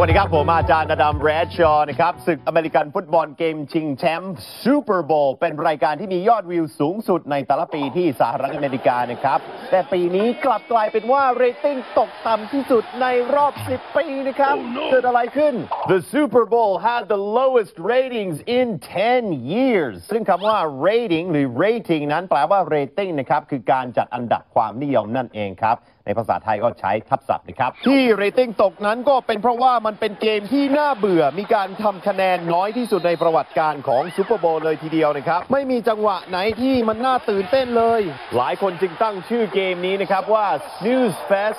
วัสดีครับผมอาจารย์อดัมแบรดชอว์นะครับศึกอเมริกันฟุตบอลเกมชิงแชมป์ซูเปอร์โบว์เป็นรายการที่มียอดวิวสูงสุดในแต่ละปีที่สหรัฐอเมริกานะครับแต่ปีนี้กลับกลายเป็นว่าเรตติ้งตกต่ำที่สุดในรอบ 10 ปีนะครับเกิดอะไรขึ้น The Super Bowl had the lowest ratings in 10 years ซึ่งคำว่า rating หรือ rating นั้นแปลว่า rating นะครับคือการจัดอันดับความนิยมนั่นเองครับในภาษาไทยก็ใช้ทับศัพท์นะครับที่เรตติ้งตกนั้นก็เป็นเพราะว่ามันเป็นเกมที่น่าเบื่อมีการทำคะแนนน้อยที่สุดในประวัติการของซูเปอร์โบว์เลยทีเดียวนะครับไม่มีจังหวะไหนที่มันน่าตื่นเต้นเลยหลายคนจึงตั้งชื่อเกมนี้นะครับว่า Snooze Fest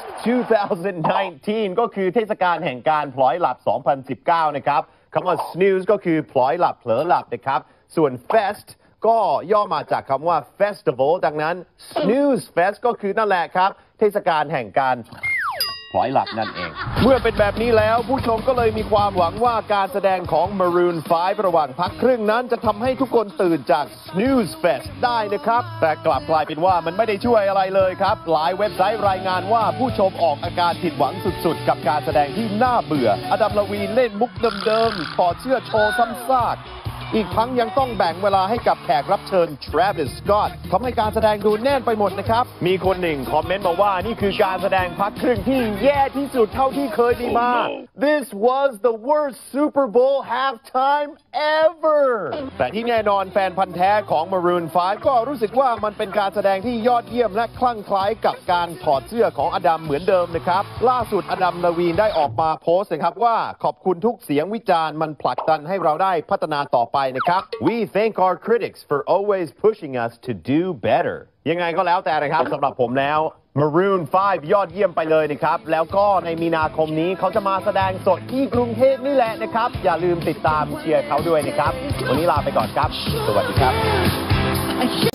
2019 ก็คือเทศกาลแห่งการพลอยหลับ 2019 นะครับคำว่า snooze ก็คือพลอยหลับเผลอหลับนะครับส่วน festก็ย่อมาจากคำว่า festival ดังนั้น snooze fest ก็คือนั่นแหละครับเทศกาลแห่งการพลอยหลับนั่นเองเมื่อเป็นแบบนี้แล้วผู้ชมก็เลยมีความหวังว่าการแสดงของ Maroon 5 ระหว่างพักครึ่งนั้นจะทำให้ทุกคนตื่นจาก snooze fest ได้นะครับแต่กลับกลายเป็นว่ามันไม่ได้ช่วยอะไรเลยครับหลายเว็บไซต์รายงานว่าผู้ชมออกอาการผิดหวังสุดๆกับการแสดงที่น่าเบื่ออดัม ลาวีนเล่นมุกเดิมๆถอดเสื้อโชว์ซ้ำซากอีกทั้งยังต้องแบ่งเวลาให้กับแขกรับเชิญ Travis Scott ทำให้การแสดงดูแน่นไปหมดนะครับมีคนหนึ่งคอมเมนต์มาว่านี่คือการแสดงพักครึ่งที่แย่ที่สุดเท่าที่เคยมีมา This was the worst Super Bowl halftime ever แต่ที่แน่นอนแฟนพันธ์แท้ของ Maroon 5 ก็รู้สึกว่ามันเป็นการแสดงที่ยอดเยี่ยมและคลั่งไคล้กับการถอดเสื้อของอดัมเหมือนเดิมนะครับล่าสุดอดัม ลาวีนได้ออกมาโพสต์นะครับว่าขอบคุณทุกเสียงวิจารณ์มันผลักดันให้เราได้พัฒนาต่อไปนะครับ We thank our critics for always pushing us to do better ยังไงก็แล้วแต่นะครับสำหรับผมแล้ว Maroon 5 ยอดเยี่ยมไปเลยนะครับแล้วก็ในมีนาคมนี้เขาจะมาแสดงสดที่กรุงเทพนี่แหละนะครับอย่าลืมติดตามเชียร์เขาด้วยนะครับวันนี้ลาไปก่อนครับสวัสดีครับ